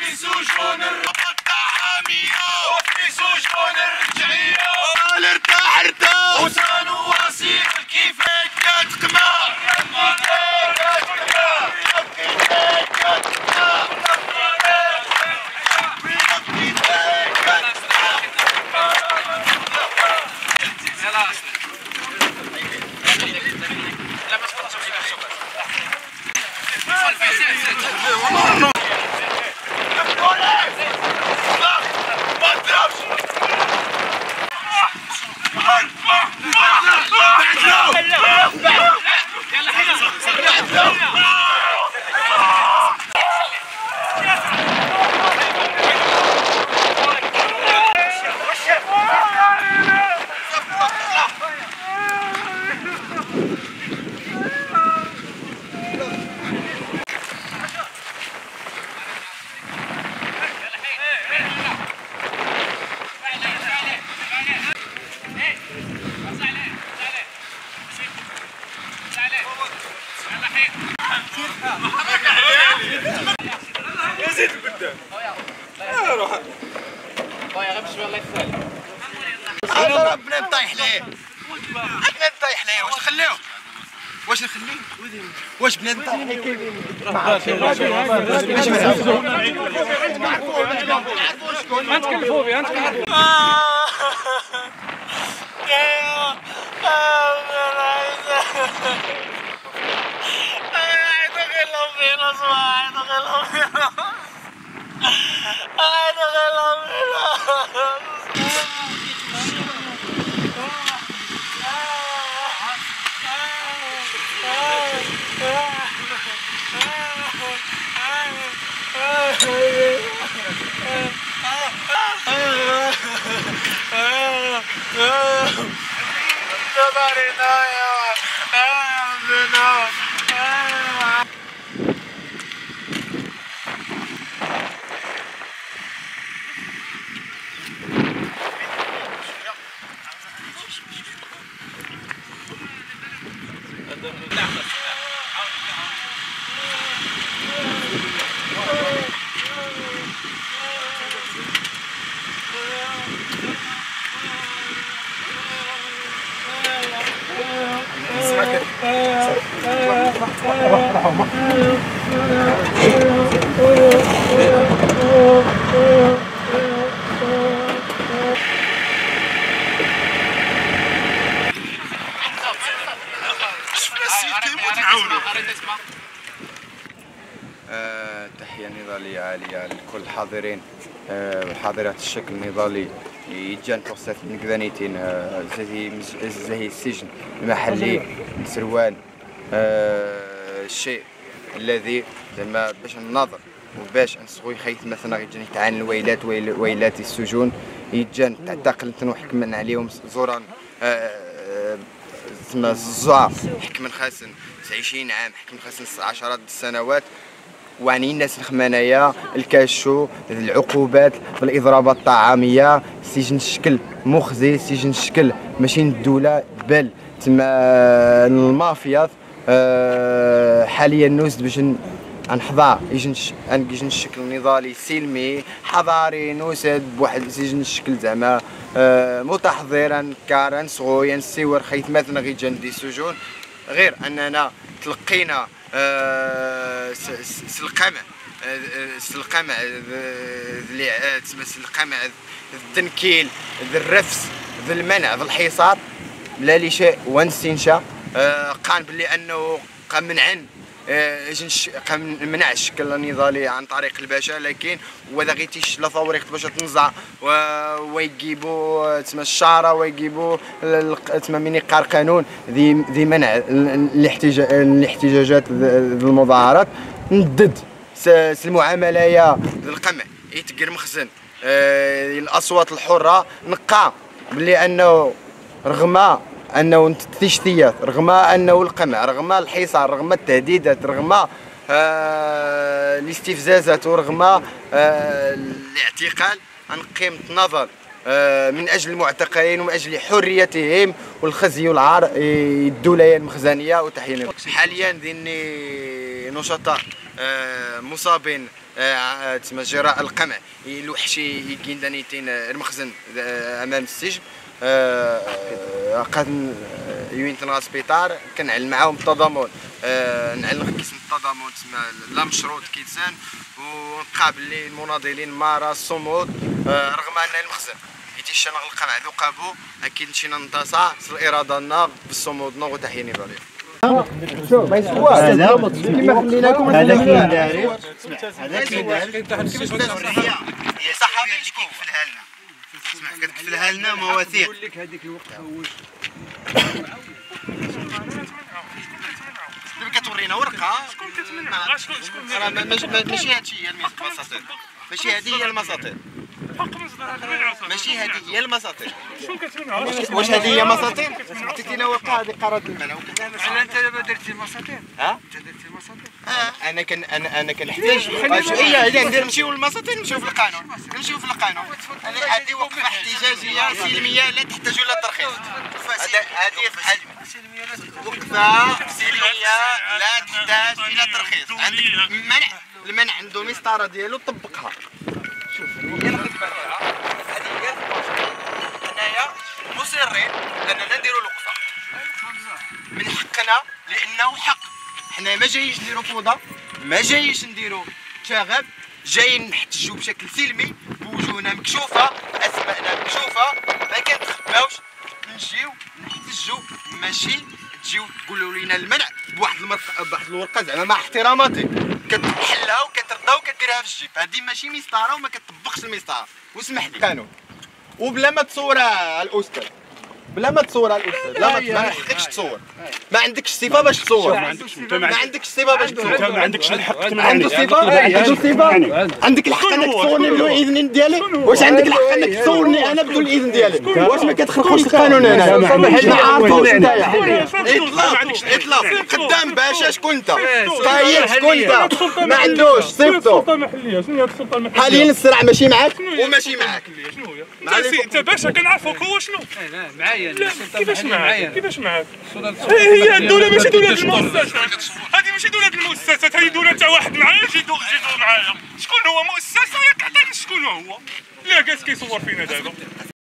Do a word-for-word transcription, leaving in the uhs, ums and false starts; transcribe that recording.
وفي سجون الطعامية وفي سجون الرجعية قال ارتاح ارتاح وسنواصل كيفاش تقمع يزيد قدام يا روح بايا غير بشويه الله يسهل هذا ربنا نطيح ليه عندنا نطيح ليه واش نخليوه واش نخليه واش بنادم نطيح ليه كاين غنتكلفوا به غنتكلفوا تحية نضالية عالية لكل الحاضرين وحاضرات الشكل النضالي يتجان فرصة المكذانيتين زي السجن المحلي سروان الشيء الذي زعما باش نناظر وباش نسغو يخيط مثلا غيجي يتعانى الويلات ويلات السجون يتجان تعتقل حكما عليهم زوران تسمى الزعاء حكما خاسن عشرين عام حكما خاسن عشرات السنوات وعني الناس الخمانية الكاشو العقوبات بالاضرابات الطعاميه سجن الشكل مخزي سجن الشكل ماشي الدوله بل تما المافيا حاليا نوزد باش نحضر يجن يجن الشكل نضالي سلمي حضاري نوسد بواحد سجن الشكل زعما متحضرا كارا صغويا نسيور خيط مثلا غير جندي السجون غير اننا تلقينا سلقمع سلقمع اللي تسمى سلقمع التنكيل الرفس المنع الحصار لا لشيء ونستنشا قان باللي انه قام منعن قام منع الشكل النضالي عن طريق الباشا لكن وذا غيتيش لا فوريق باش تنزع ويجيبوا تسمى الشاره ويجيبوا تسمى من يقار قانون ذي ذي منع الاحتجاجات المظاهرات ندد المعامله يا القمع يتقر مخزن الاصوات الحره نقى باللي انه رغم انه التشتيات رغم انه القمع رغم الحصار رغم التهديدات رغم آه الاستفزازات ورغم آه الاعتقال عن قيمة نظر آه من اجل المعتقلين ومن اجل حريتهم والخزي والعار الدولية المخزنية وتحية حاليا ذني نشطاء آه مصابين تسمى جراء القمع الوحشي يجين دانيتين المخزن امام السجن قد يوين تنغا سبيطار كنعلم معاهم التضامن نعلم قسم التضامن تسمى لا مشروط كيتسان ونقابل لي المناضلين مارا الصمود رغم ان المخزن حيت شنا القمع ذو قابو اكيد مشينا ننتصر الاراده لنا بالصمود نو تحييني بالي ما يسواش كيما خليناكم هذا كاين داري هذا كاين داري هي صحافي اللي كيكفلها لنا اسمع كتكفلها لنا مواثيق نقول لك هذيك الوقت دابا كتورينا ورقه شكون كتمنع شكون شكون ماشي هادشي هي المساطيل ماشي هذه هي المساطيل ماشي هذه هي المساطيل شكون كتمنع واش هذه هي مساطيل عطيتينا ورقه هذه قرارات المنع على انت دابا درتي المساطيل ها انت درتي المساطيل اه انا كن انا انا كنحتاج هي هي ندير نمشيو للمساطيل نمشيو في القانون نمشيو في القانون هذه وقفه احتجاجيه سلميه لا تحتاج الى ترخيص هذه في حجم وقفه سلميه لا تحتاج الى ترخيص عندك منع المنع عنده المسطره ديالو طبقها شوف هي الخدمه ديالها هذه هي حنايا مصرين اننا نديروا الوقفه من حقنا لانه حق حنا ما جاييش نديروا فوضى ما جاييش نديروا شغب جايين نحتجوا بشكل سلمي بوجوهنا مكشوفه اسماءنا مكشوفه ما كنتخباوش نجيو نحتجوا ماشي تجيو تقولوا لنا المنع بواحد المرق... بواحد الورقه زعما مع احتراماتي كتحلها وكتردها وكديرها في الجيب هذه ماشي مسطره وما كتطبقش المسطره واسمح لي كانوا وبلا ما تصورها الاستاذ بلا ما تصورها الاستاذ لا ما نحقكش تصور ما عندكش صفه باش تصور ما عندكش صفه باش تصور ما عندكش الحق عنده صفه عنده صفه عندك الحق انك تصورني بدون الاذن ديالي واش عندك الحق انك تصورني انا بدون الاذن ديالي واش ما كتخرقوش القانون هنا ما عارفوش نتايا اطلاق اطلاق قدام باشا شكون انت طاير شكون انت ما عندوش صفته السلطه المحليه شنو هي السلطه المحليه حاليا الصراع ماشي معاك وماشي معاك شنو هي انت باشا كنعرفوك هو شنو معايا كيفاش معاك كيفاش معاك هي الدوله ماشي دوله المؤسسات هذه ماشي دوله المؤسسات هذه دوله تاع واحد معايا جي دور جي دور معايا شكون هو مؤسسه ياك عطيني شكون هو لا جالس كيصور فينا دابا